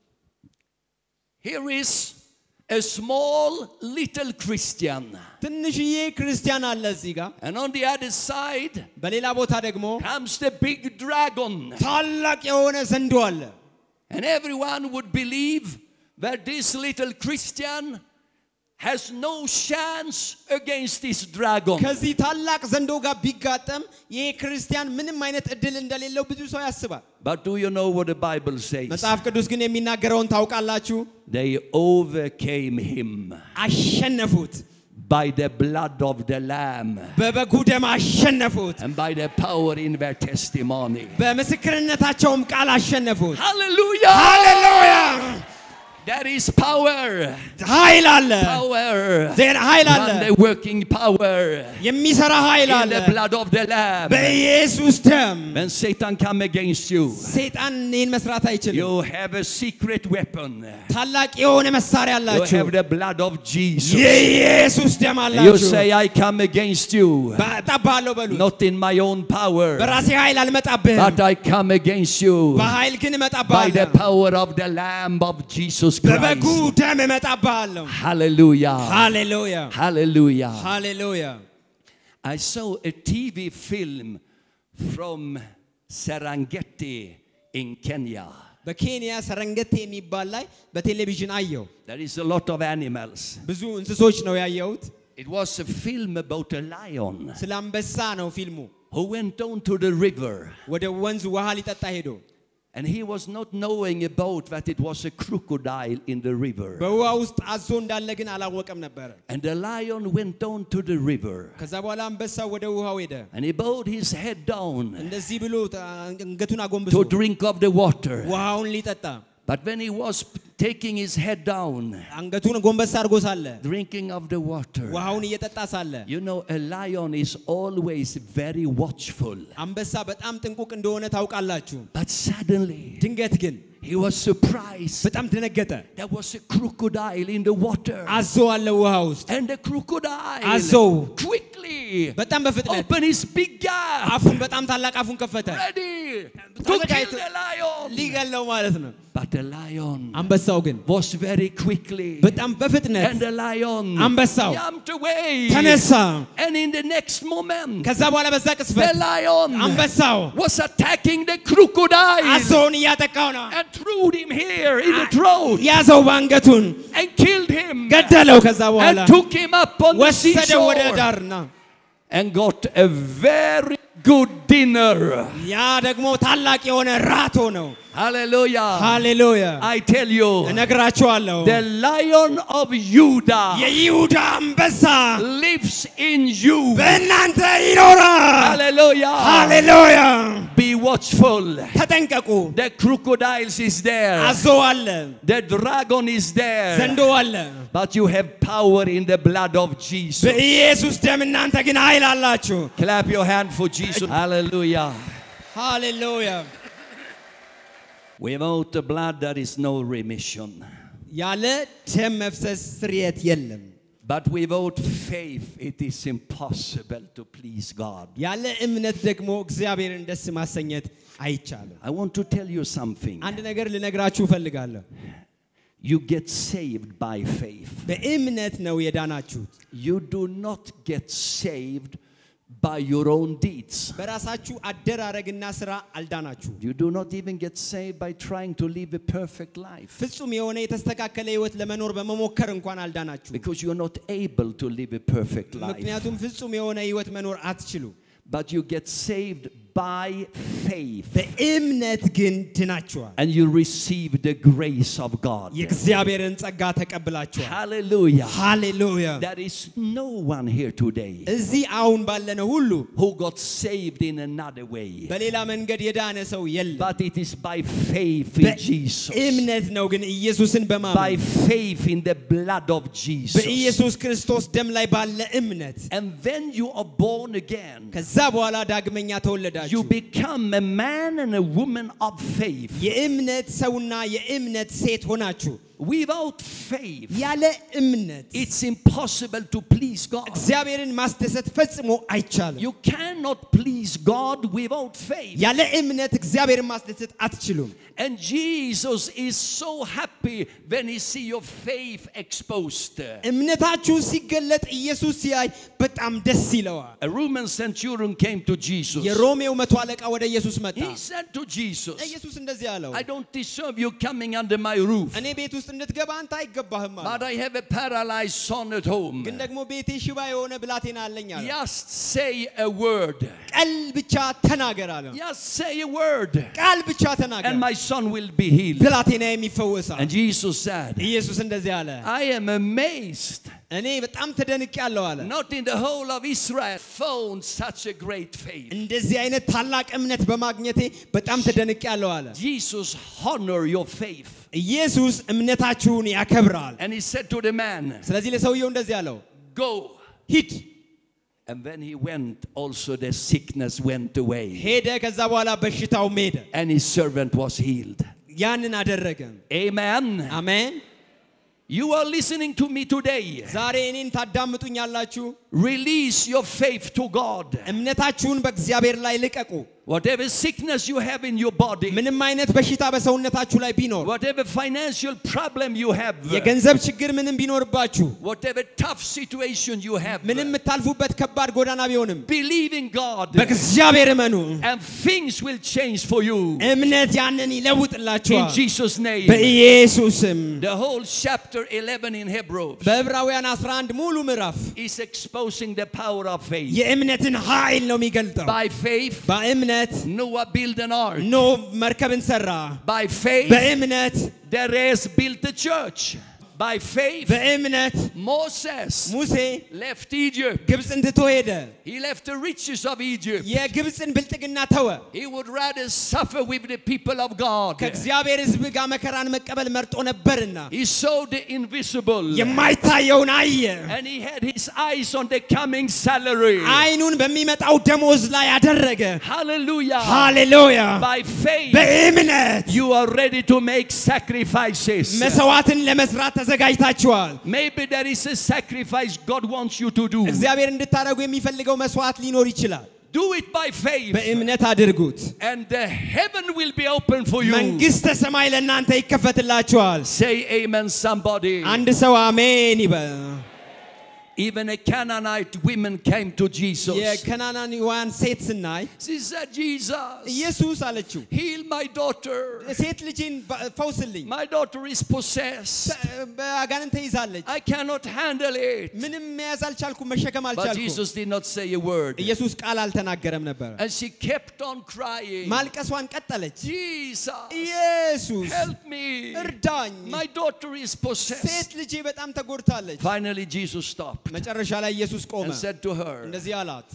Here is a small little Christian. ትንሽዬ ክርስቲያን አለ እዚህ ጋር። And on the other side በሌላ ቦታ ደግሞ comes the big dragon. ታላቅ የሆነ ዘንዶ አለ። And everyone would believe that this little Christian has no chance against this dragon. ከዚህ ታላቅ ዘንዶ ጋር ቢጋጠም ይሄ ክርስቲያን ምንም አይነት እድል እንደሌለው ብዙ ሰው ያስባል። But do you know what the Bible says? መጽሐፍ ቅዱስ ግን የሚናገረውን ታውቃላችሁ? They overcame him አሸነፉት። by the blood of the lamb በበጉ ደም አሸነፉት። and by the power in their testimony. በምስክርነታቸውም ቃል አሸነፉት። Hallelujah! ሃሌሉያ! There is power. ኃይል አለ Power. ዜና ኃይል አለ And the working power. የሚሰራ ኃይል In አለ the blood of the Lamb. በኢየሱስ ደም When Satan come against you, ሰይጣን ይህን መስራት አይችልም you have a secret weapon. ታላቅ የሆነ መሳሪያ You አላችሁ have the blood of Jesus. የኢየሱስ ደም You አላችሁ say, I come against you. በጣባለው በሉት Not in my own power, በራሴ ኃይል አልመጣብህም but I come against you በኃይል ግን by the እመጣብሃለሁ power of the Lamb of Jesus በበጉ Christ. ደም እመጣብሃለሁ Hallelujah. ሃሌሉያ Hallelujah. ሃሌሉያ I saw a T V film from Serengeti in Kenya. በኬንያ ሰረንገቴ የሚባል ላይ በቴሌቪዥን አየው There is a lot of animals. ብዙ እንስሶች ነው ያየሁት It was a film about a lion ስለ አንበሳ ነው ፊልሙ who went down to the river. ወደ ወንዝ ውሃ ሊጠጣ ሄዶ And he was not knowing about that it was a crocodile in the river. በውሃ ውስጥ አዞ እንዳለ ግን አላወቀም ነበር And the lion went down to the river. ከዛ በኋላ አንበሳው ወደ ውሃው ሄደ And he bowed his head down እንደዚህ ብሎ አንገቱን አጎንብሶ to drink of the water. ውሃውን ሊጠጣ But when he was taking his head down, አንገቱን ጎንበስ አድርጎ ሳለ drinking of the water, ውሃውን እየጠጣ ሳለ you know, a lion is always very watchful. አንበሳ በጣም ጥንቁቅ እንደሆነ ታውቃላችሁ But suddenly, ድንገት ግን he was surprised. በጣም ደነገጠ There was a crocodile in the water. አዞ አለ ውሃ ውስጥ And the crocodile አዞው quickly በጣም በፍጥነት opened his big gap, አፉን በጣም ታላቅ አፉን ከፈተ ready to kill the lion. ሊገለው ማለት ነው But the lion አንበሳው ግን was very quickly, በጣም በፍጥነት and the lion አንበሳው jumped away. ተነሳ And in the next moment, ከዛ በኋላ በዛ the ቅስፈት lion አንበሳው was attacking the crocodile አዞውን እያጠቃው ነው and threw him here in the throat ያዘው ባንገቱን and killed him ገደለው ከዛ በኋላ and took him up on the ወሰደው ወደ seashore ዳርና and got a very good dinner. ያ ደግሞ ታላቅ የሆነ ራቶ ነው Hallelujah. Hallelujah. I tell you, እነግራችኋለሁ the lion of Judah የይሁዳ አንበሳ lives in you. በእናንተ ይኖራል Hallelujah. Hallelujah. Be watchful. ተጠንቀቁ The crocodiles is there. አዞ አለ The dragon is there. ዘንዶ አለ But you have power in the blood of Jesus. በኢየሱስ ደም እናንተ ግን ኃይል አላችሁ Clap your hand for Jesus. Hallelujah. Hallelujah. Without the blood there is no remission. ያለ ደም መፍሰስ ስርየት የለም But without faith it is impossible to please God. ያለ እምነት ደግሞ እግዚአብሔርን ደስ ማሰኘት አይቻልም I want to tell you something. አንድ ነገር ልነግራችሁ ፈልጋለሁ You get saved by faith. በእምነት ነው የዳናችሁት You do not get saved by your own deeds. በራሳችሁ አደራረግና ስራ አልዳናችሁ You do not even get saved by trying to live a perfect life. ፍጹም የሆነ የተስተካከለ ህይወት ለመኖር በመሞከር እንኳን አልዳናችሁ Because you are not able to live a perfect life. ምክንያቱም ፍጹም የሆነ ህይወት መኖር አትችሉ But you get saved by faith. በእምነት ግን ድናችኋል And you receive the grace of God. የእግዚአብሔርን ጸጋ ተቀብላችኋል Hallelujah. Hallelujah. There is no one here today እዚህ አሁን ባለነው ሁሉ who got saved in another way. በሌላ መንገድ የዳነ ሰው የለም But it is by faith in Jesus. በእምነት ነው ግን ኢየሱስን By በማመን faith in the blood of Jesus. በኢየሱስ ክርስቶስ ደም ላይ ባለ እምነት And when you are born again, ከዛ በኋላ ዳግመኛ ተወለዳችሁ you become a man and a woman of faith. የእምነት ሰውና የእምነት ሴት ሆናችሁ Without faith, ያለ እምነት it's impossible to please God. እግዚአብሔርን ማስደሰት ፈጽሞ አይቻልም You cannot please God without faith. ያለ እምነት እግዚአብሔርን ማስደሰት አትችሉም And Jesus is so happy when he see your faith exposed. እምነታችሁ ሲገለጥ ኢየሱስ ሲያይ በጣም ደስ ይለዋል A Roman centurion came to Jesus. የሮሜው መቶ አለቃ ወደ ኢየሱስ መጣ He said to Jesus, ኢየሱስ እንደዚህ አለው I don't deserve you coming under my roof, እኔ ቤት ውስጥ እንድትገባ አንተ አይገባህም but አለ I have a paralyzed son at home. ግን ደግሞ ቤቴ ሽባ የሆነ ብላቴና አለኝ አለ Just say a word. ቃል ብቻ ተናገር አለ Just say a word, ቃል ብቻ ተናገር and my son will be healed. ብላቴና የሚፈወሳል And Jesus said, ኢየሱስ እንደዚህ አለ I am amazed. እኔ በጣም ተደንቄያለሁ አለ Not in the whole of Israel found such a great faith. እንደዚህ አይነት ታላቅ እምነት በማግኘቴ በጣም ተደንቄያለሁ አለ Jesus honor your faith. ኢየሱስ እምነታችሁን ያከብራል And he said to the man, ስለዚህ ለሰውየው እንደዚህ ያለው go. ሂድ And when he went, also the sickness went away. ሄደ ከዛ በኋላ በሽታው ሄደ And his servant was healed. ያንን አደረገ Amen. አሜን You are listening to me today. ዛሬ እኔን ታዳምጡኛላችሁ Release your faith to God. እምነታችሁን በእግዚአብሔር ላይ ልቀቁ Whatever sickness you have in your body, ምንም አይነት በሽታ በሰውነታችሁ ላይ ቢኖር whatever financial problem you have, የገንዘብ ችግር ምንም ቢኖርባችሁ whatever tough situation you have, ምንም የምታልፉበት ከባድ ጎዳና ቢሆንም believe in God በእግዚአብሔር እመኑ and things will change for you. እምነት ያንን In ይለውጥላችኋል Jesus' name. በኢየሱስም The whole chapter eleven in Hebrews በዕብራውያን አስራ አንድ ሙሉ ምዕራፍ is exposing the power of faith. የእምነትን ኃይል ነው የሚገልጠው By faith, በእምነት Noah built an ark. ኖ መርከብን ሰራ By faith, በእምነት Perez built the church. By faith, በእምነት Moses ሙሴ left Egypt. ግብጽን ትቶ ሄደ He left the riches of Egypt. የግብጽን ብልጥግና ተወ He would rather suffer with the people of God. ከእግዚአብሔር ሕዝብ ጋር መከራን መቀበል መርጦ ነበርና He saw the invisible. የማይታየውን አየ And he had his eyes on the coming salary. አይኑን በሚመጣው ደሞዝ ላይ አደረገ Hallelujah. ሃሌሉያ By faith, በእምነት you are ready to make sacrifices. መስዋዕትን ለመስራት ተዘጋጅታችኋል Maybe there is a sacrifice God wants you to do. እግዚአብሔር እንድታደርጉ የሚፈልገው መስዋዕት ሊኖር ይችላል Do it by faith. በእምነት አድርጉት And the heaven will be open for you. መንግስተ ሰማይ ለእናንተ ይከፈትላችኋል Say amen somebody. አንድ ሰው አሜን ይበል Even a Canaanite woman came to Jesus. የከናናዊያን ሴት ስናይ She said, Jesus, ኢየሱስ አለችው heal my daughter. ሴት ልጅን ፈውስልኝ My daughter is possessed. በአጋንንት ተይዛለች I cannot handle it. ምንም መያዝ አልቻልኩም መሸከም But አልቻልኩም Jesus did not say a word. ኢየሱስ ቃል አልተናገረም ነበር And she kept on crying. ማልቀሷን ቀጠለች Jesus, ኢየሱስ help me. እርዳኝ My daughter is possessed. ሴት ልጄ በጣም ተጎድታለች Finally, Jesus stopped መጨረሻ ላይ ኢየሱስ ቆመ and said to her, እንደዚህ አላት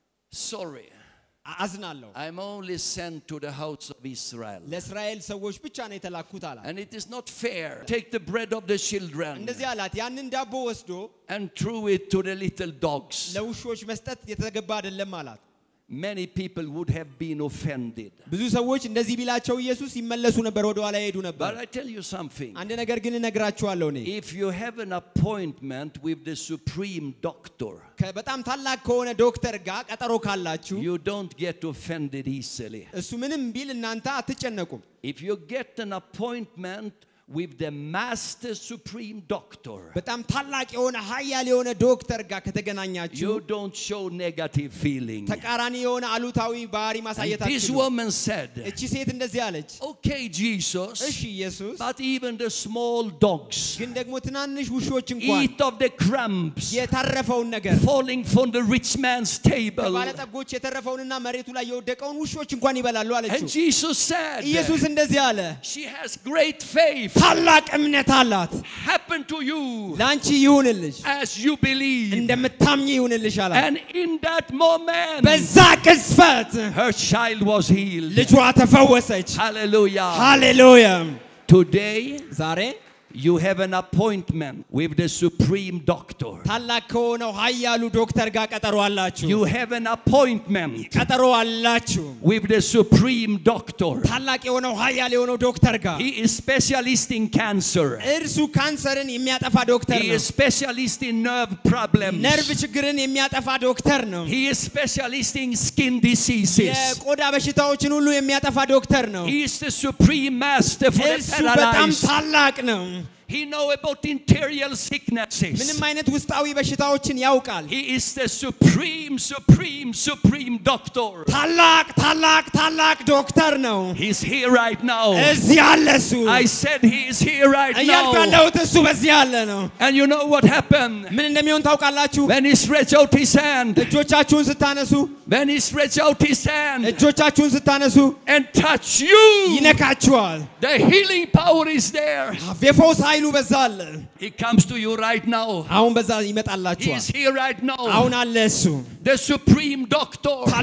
sorry, አዝናለሁ I'm only sent to the house of Israel. ለእስራኤል ሰዎች ብቻ ነው የተላኩት አላት And it is not fair. Take the bread of the children እንደዚህ አላት ያንን ዳቦ ወስዶ and threw it to the little dogs. ለውሾች መስጠት የተገባ አይደለም አላት Many people would have been offended. ብዙ ሰዎች እንደዚህ ቢላቸው ኢየሱስ ይመለሱ ነበር ወደ ኋላ ይሄዱ ነበር But I tell you something. አንድ ነገር ግን እነግራችኋለሁ እኔ If you have an appointment with the supreme doctor, በጣም ታላቅ ከሆነ ዶክተር ጋር ቀጠሮ ካላችሁ you don't get offended easily. እሱ ምንም ቢል እናንተ አትጨነቁም If you get an appointment with the master supreme doctor, በጣም ታላቅ የሆነ ኃያል የሆነ ዶክተር ጋር ከተገናኛችሁ you don't show negative feeling. ተቃራኒ የሆነ አሉታዊ ባህሪ And ማሳየት this አትችሉም woman said, እቺ ሴት እንደዚህ አለች okay, Jesus, እሺ ኢየሱስ but even the small dogs ግን ደግሞ ትናንሽ ውሾች እንኳን eat of the crumbs የተረፈውን ነገር falling from the rich man's table. ባለጠጎች የተረፈውንና መሬቱ ላይ የወደቀውን ውሾች እንኳን ይበላሉ And አለችው Jesus said, ኢየሱስ እንደዚህ አለ she has great faith. ታላቅ እምነት አላት Happen to you ላንቺ ይሁንልሽ as you believe. እንደምታምኚ ይሁንልሽ አላት And in that moment, በዛ ቅጽበት her child was healed. ልጇ ተፈወሰች Hallelujah. ሃሌሉያ Today, ዛሬ you have an appointment with the supreme doctor. ታላቅ ከሆነው ኃያሉ ዶክተር ጋር ቀጠሮ አላችሁ You have an appointment ቀጠሮ አላችሁ with the supreme doctor. ታላቅ የሆነው ኃያል የሆነው ዶክተር ጋር He is specialist in cancer. እርሱ ካንሰርን የሚያጠፋ ዶክተር He ነው is specialist in nerve problems. ነርቭ ችግርን የሚያጠፋ ዶክተር ነው He is specialist in skin diseases. የቆዳ በሽታዎችን ሁሉ የሚያጠፋ ዶክተር ነው He is the supreme master for the እርሱ በጣም paralyzed. ታላቅ ነው He knows about interior sicknesses. ምንም አይነት ውስጣዊ በሽታዎችን ያውቃል He is the supreme, supreme, supreme doctor. ታላቅ ታላቅ ታላቅ ዶክተር ነው He's here right now. እዚህ አለ እሱ I said he is here right እያልኩ now. ያለሁት እሱ በዚህ አለ ነው And you know what happened? ምን እንደሚሆን ታውቃላችሁ When he stretched out his hand, እጆቻችሁን ስታነሱ when he stretched out his hand እጆቻችሁን ስታነሱ and touch you, ይነካችኋል the healing power is there. የፈውስ ኃይሉ በዛ አለ He comes to you right now. አሁን በዛ He ይመጣላችኋል is here right now. አሁን አለ እሱ The supreme doctor.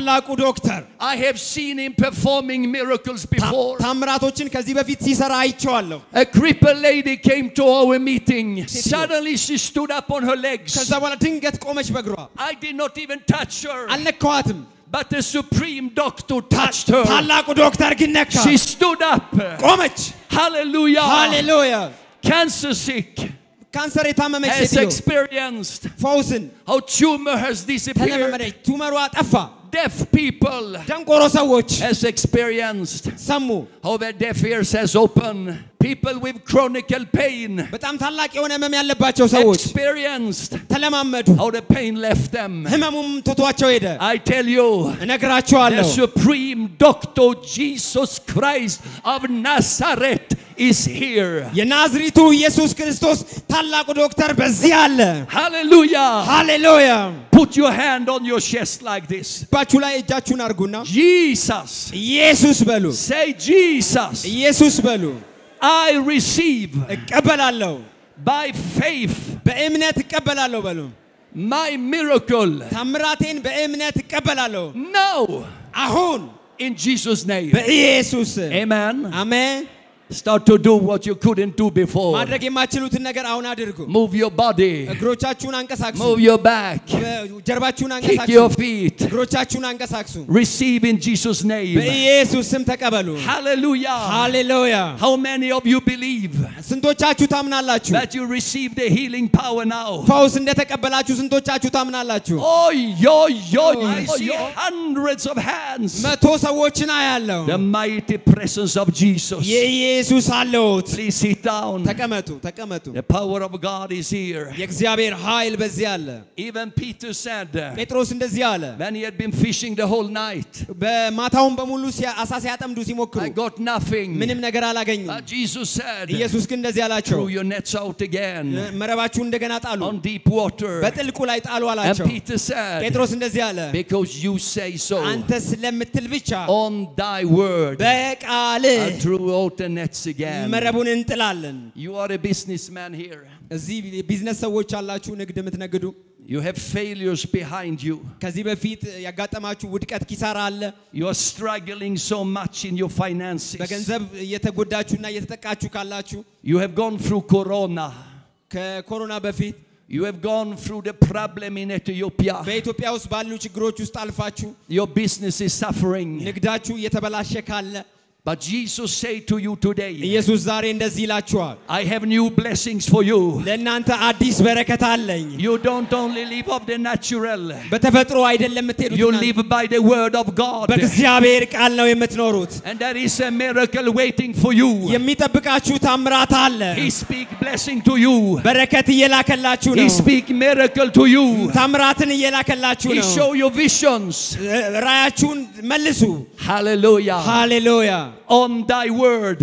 ታላቁ ዶክተር I have seen him performing miracles before. ታምራቶችን ከዚህ በፊት ሲሰራ አይቼዋለሁ A crippled lady came to our meeting. Suddenly she stood up on her legs. ከዛ በኋላ ድንገት ቆመች በእግሯ I did not even touch her. አልነካዋትም But the supreme doctor touched her. ታላቁ ዶክተር ግን ነካ She stood up. ቆመች Hallelujah. ሃሌሉያ Cancer sick ካንሰር የታመመች has ሴትዮ experienced ፈውስን how tumor has disappeared. ተለመመደች ቱመሯ ጠፋ Deaf people ደንቆሮ ሰዎች has experienced ሰሙ how their deaf ears has opened. People with chronic pain በጣም ታላቅ የሆነ ህመም ያለባቸው ሰዎች experienced ተለማመዱ how the pain left them. ህመሙም ትቷቸው ሄደ I tell you, the እነግራቸዋለሁ supreme doctor Jesus Christ of Nazareth is here. የናዝሬቱ ኢየሱስ ክርስቶስ ታላቁ ዶክተር በዚህ አለ Hallelujah. ሃሌሉያ Put your hand on your chest like this. ባችሁ ላይ እጃችሁን አርጉና Jesus. ኢየሱስ በሉ Say Jesus. ኢየሱስ በሉ I receive እቀበላለሁ by faith በእምነት እቀበላለሁ በሉ my miracle ታምራቴን በእምነት እቀበላለሁ now አሁን in Jesus name. በኢየሱስ Amen. አሜን Start to do what you couldn't do before. ማድረግ የማትችሉትን ነገር አሁን አድርጉ Move your body. እግሮቻችሁን አንቀሳቅሱ Move your back. ጀርባችሁን Kick አንቀሳቅሱ your feet. እግሮቻችሁን አንቀሳቅሱ Receive in Jesus name. በኢየሱስ ስም ተቀበሉ Hallelujah. ሃሌሉያ How many of you believe ስንቶቻችሁ ታምናላችሁ that you receive the healing power now? ፈውስ እንደተቀበላችሁ ስንቶቻችሁ ታምናላችሁ Oh, yo, yo, Oh, I see hundreds of hands. መቶ ሰዎችን አያለሁ The mighty presence of Jesus. የኢየሱስ አለውት Please sit down. ተቀመጡ ተቀመጡ The power of God is here. የእግዚአብሔር ኃይል በዚህ አለ Even Peter said, ጴጥሮስ እንደዚህ አለ when he had been fishing the whole night, በማታውን በሙሉ አሳ ሲያጠምዱ ሲሞክሩ I got nothing. ምንም ነገር አላገኙም But Jesus said, ኢየሱስ ግን እንደዚህ አላቸው throw your nets out again መረባችሁን እንደገና ጣሉ on deep water. በጥልቁ ላይ ጣሉ And አላቸው Peter said, ጴጥሮስ እንደዚህ አለ because you say so, አንተ ስለምትል ብቻ on thy word, በቃል I threw out the nets again. መረቡን እንጥላለን You are a businessman here. እዚህ ቢዝነስ ሰዎች አላችሁ ንግድ የምትነግዱ You have failures behind you. ከዚህ በፊት ያጋጠማችሁ ውድቀት ኪሳራ አለ You are struggling so much in your finances. በገንዘብ እየተጎዳችሁና እየተጠቃችሁ ካላችሁ You have gone through corona. ከኮሮና በፊት You have gone through the problem in Ethiopia. በኢትዮጵያ ውስጥ ባሉ ችግሮች ውስጥ አልፋችሁ Your business is suffering. ንግዳችሁ እየተበላሸ ካለ But Jesus said to you today, ኢየሱስ ዛሬ እንደዚህ ይላችኋል I have new blessings for you. ለእናንተ አዲስ በረከት አለኝ You don't only live of the natural. በተፈጥሮ አይደለም የምትሄዱት You live by the word of God. በእግዚአብሔር ቃል ነው የምትኖሩት And there is a miracle waiting for you. የሚጠብቃችሁ ታምራት አለ He speak blessing to you. በረከት እየላከላችሁ He ነው speak miracle to you. ታምራትን እየላከላችሁ He ነው show you visions. ራያችሁን መልሱ Hallelujah. ሃሌሉያ On thy word,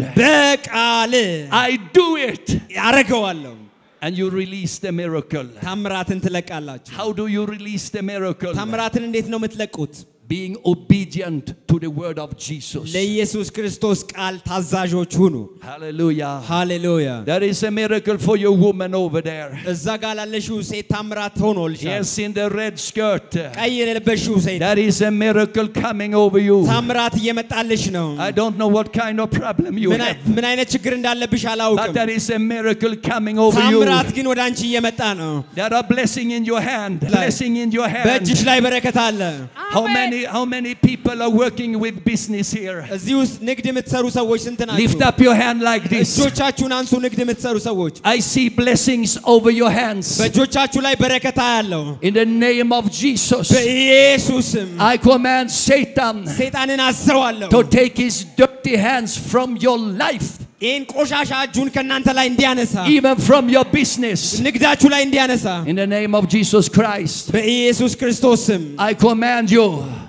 በቃል I do it. ያረጋዋለሁ And you release the miracle. ታምራትን ትለቃላችሁ How do you release the miracle? ታምራትን እንዴት ነው የምትለቁት Being obedient to the word of Jesus. ለኢየሱስ ክርስቶስ ቃል ታዛዦች ሁኑ Hallelujah. ሃሌሉያ There is a miracle for your woman over there. እዛ ጋር ላለሽው ሴት ታምራት ሆኖልሻል Yes, in the red skirt. ቀይ የለበሽው ሴት There is a miracle coming over you. ታምራት እየመጣልሽ ነው I don't know what kind of problem you ምን have. ምን አይነት ችግር እንዳለብሽ But አላውቅም there is a miracle coming over you. ታምራት ግን ወደ አንቺ እየመጣ ነው There are blessing in your hand. Blessing in your hand. በእጅሽ ላይ በረከት አለ How many how many people are working with business here? እዚህ ውስጥ ንግድ የምትሰሩ ሰዎች ስንት ናችሁ Lift up your hand like this. እጆቻችሁን አንሱ ንግድ የምትሰሩ ሰዎች I see blessings over your hands. በእጆቻችሁ ላይ በረከት አያለው In the name of Jesus, በኢየሱስም I command Satan ሰይጣንን አስረዋለሁ to take his dirty hands from your life. ይህን ቆሻሻ እጁን ከእናንተ ላይ እንዲያነሳ Even from your business. ንግዳችሁ ላይ እንዲያነሳ In the name of Jesus Christ, በኢየሱስ ክርስቶስ ስም I command you,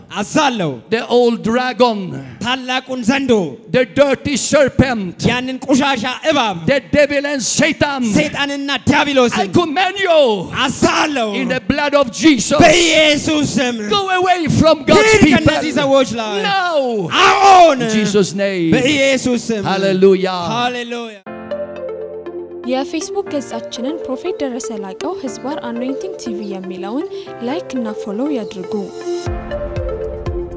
አዛለሁ the old dragon, ታላቁን ዘንዶ the dirty serpent, ያንን ቆሻሻ እባብ the devil and Satan, ሰይጣንና I ዲያብሎስን command you አዛለሁ in the blood of Jesus. በኢየሱስ ስም Go away from God's ሂድ ከእነዚህ people. ሰዎች ላይ Now, አሁን in Jesus' name. በኢየሱስ ስም Hallelujah. ሃሌሉያ የፌስቡክ ገጻችንን ፕሮፌት ደረሰ ላቀው ህዝባር አኖይንቲንግ ቲቪ የሚለውን ላይክ እና ፎሎው ያድርጉ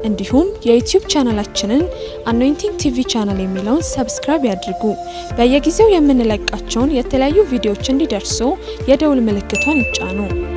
እንዲሁም የዩቲዩብ ቻናላችንን አኖይንቲንግ ቲቪ ቻናል የሚለውን ሰብስክራይብ ያድርጉ። በየጊዜው የምንለቃቸውን የተለያዩ ቪዲዮዎች እንዲደርሱ የደውል ምልክቷን ይጫኑ።